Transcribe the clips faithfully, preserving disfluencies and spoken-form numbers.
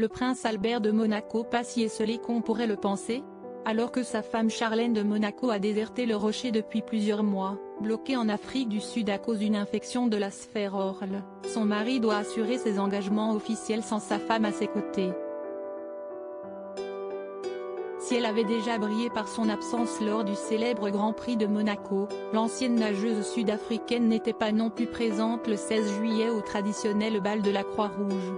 le prince Albert de Monaco pas si esselé qu'on pourrait le penser? Alors que sa femme Charlène de Monaco a déserté le Rocher depuis plusieurs mois, bloquée en Afrique du Sud à cause d'une infection de la sphère orale, son mari doit assurer ses engagements officiels sans sa femme à ses côtés. Si elle avait déjà brillé par son absence lors du célèbre Grand Prix de Monaco, l'ancienne nageuse sud-africaine n'était pas non plus présente le seize juillet au traditionnel bal de la Croix-Rouge.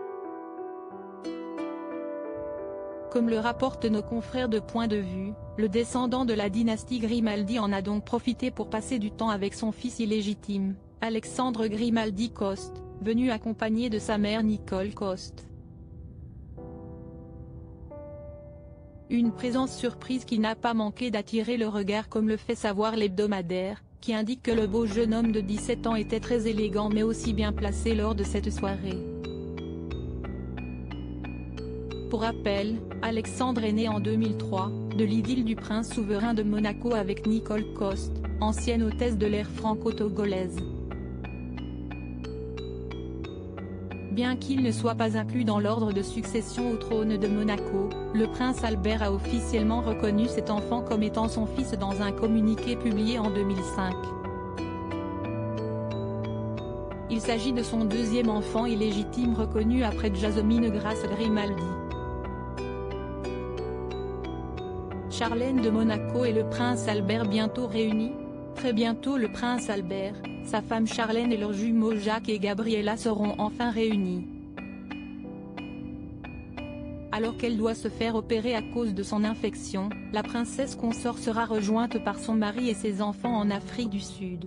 Comme le rapportent nos confrères de Point de Vue, le descendant de la dynastie Grimaldi en a donc profité pour passer du temps avec son fils illégitime, Alexandre Grimaldi Coste, venu accompagné de sa mère Nicole Coste. Une présence surprise qui n'a pas manqué d'attirer le regard comme le fait savoir l'hebdomadaire, qui indique que le beau jeune homme de dix-sept ans était très élégant mais aussi bien placé lors de cette soirée. Pour rappel, Alexandre est né en deux mille trois, de l'idylle du prince souverain de Monaco avec Nicole Coste, ancienne hôtesse de l'ère franco-togolaise. Bien qu'il ne soit pas inclus dans l'ordre de succession au trône de Monaco, le prince Albert a officiellement reconnu cet enfant comme étant son fils dans un communiqué publié en deux mille cinq. Il s'agit de son deuxième enfant illégitime reconnu après Jasmine Grace Grimaldi. Charlène de Monaco et le prince Albert bientôt réunis? Très bientôt le prince Albert, sa femme Charlène et leurs jumeaux Jacques et Gabriella seront enfin réunis. Alors qu'elle doit se faire opérer à cause de son infection, la princesse consort sera rejointe par son mari et ses enfants en Afrique du Sud.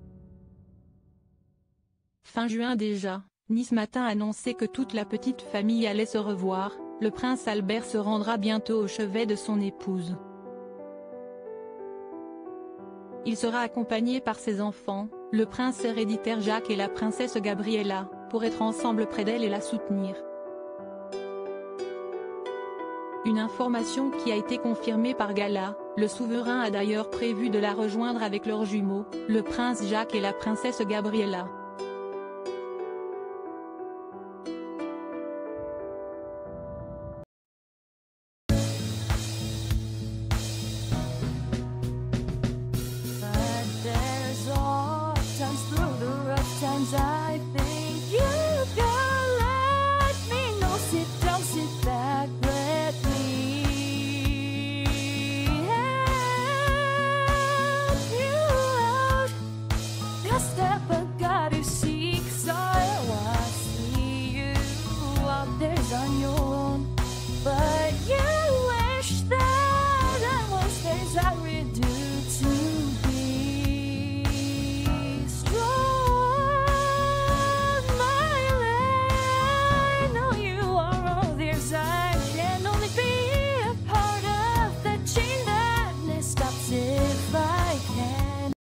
Fin juin déjà, Nice Matin annonçait que toute la petite famille allait se revoir, le prince Albert se rendra bientôt au chevet de son épouse. Il sera accompagné par ses enfants, le prince héréditaire Jacques et la princesse Gabriella, pour être ensemble près d'elle et la soutenir. Une information qui a été confirmée par Gala, le souverain a d'ailleurs prévu de la rejoindre avec leurs jumeaux, le prince Jacques et la princesse Gabriella.